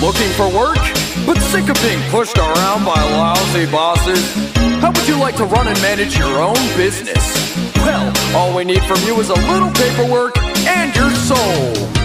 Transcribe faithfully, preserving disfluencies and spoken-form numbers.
Looking for work, but sick of being pushed around by lousy bosses? How would you like to run and manage your own business? Well, all we need from you is a little paperwork and your soul.